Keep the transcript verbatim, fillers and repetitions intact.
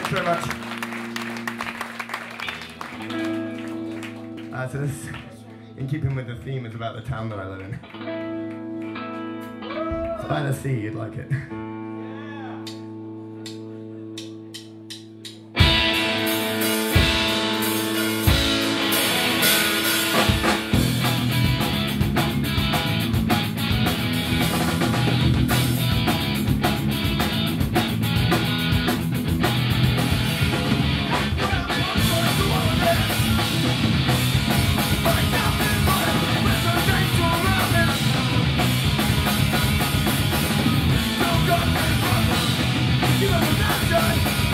Thanks very much. Uh, so this, in keeping with the theme, is about the town that I live in. It's by the sea, you'd like it. You have a